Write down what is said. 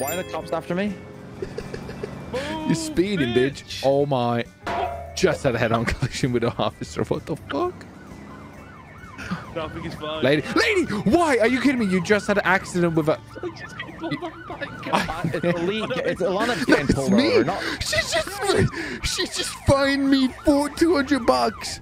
Why are the cops after me? You're speeding, bitch. Oh my. Just had a head-on collision with an officer. What the fuck? Traffic is fine. Lady, why? Are you kidding me? You just had an accident with a... It's Elanip's getting pulled me. over. Not... She just fined me for $200.